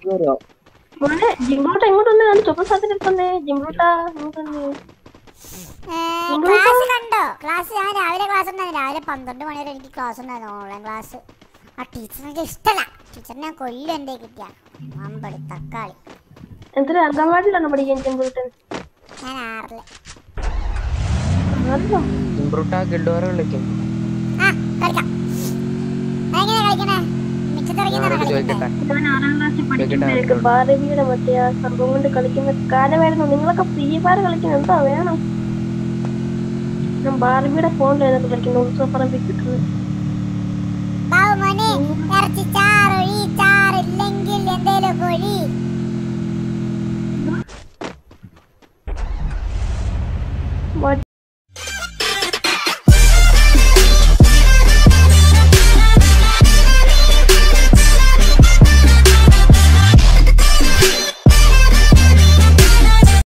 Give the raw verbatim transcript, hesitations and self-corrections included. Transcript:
മോനെ ജിംബ്രൂട്ട എങ്ങോട്ടൊന്ന് കണ്ടു ചുവന്ന സാധനം എടുക്കുന്നേ ജിംബ്രൂട്ട ക്ലാസ് കണ്ടോ? ക്ലാസ് ഞാൻ രാവിലെ ക്ലാസ് ഉണ്ടായിരുന്നു. രാവിലെ പന്ത്രണ്ട് മണി വരെ എനിക്ക് ക്ലാസ് ഉണ്ടായിരുന്നു, ഓൺലൈൻ ക്ലാസ്. ആ ടീച്ചറിനെ ഇഷ്ടമല്ല. ടീച്ചറിനെ കൊല്ലും എന്റെ കിട്ടിയ അമ്പടി തക്കാളി. എന്തൊരു അംഗൻവാടിയിലാണ് പഠിക്കാൻ ജിംബ്രൂട്ടൻ? ഞാൻ ആറില്. ജിംബ്രൂട്ട ഗിൽഡ് വാർ കളിക്കും. ആ കളിക്കാം. എങ്ങനെയാ കളിക്കണേ? ഞാൻ ആറാം ക്ലാസ്സിൽ പഠിക്കുമ്പോഴേക്ക് ബാരവിയുടെ മറ്റേ ആ സംഭവം കൊണ്ട് കളിക്കുന്ന കാലമായിരുന്നു. നിങ്ങളൊക്കെ ഫ്രീ ഫയർ കളിക്കുന്ന എന്താ വേണം? ഞാൻ ബാർബിയുടെ ഫോണിലായിരുന്നു കളിക്കുന്നത്. ഉത്സവപ്പറമ്പിൽ കിട്ടുന്നത്.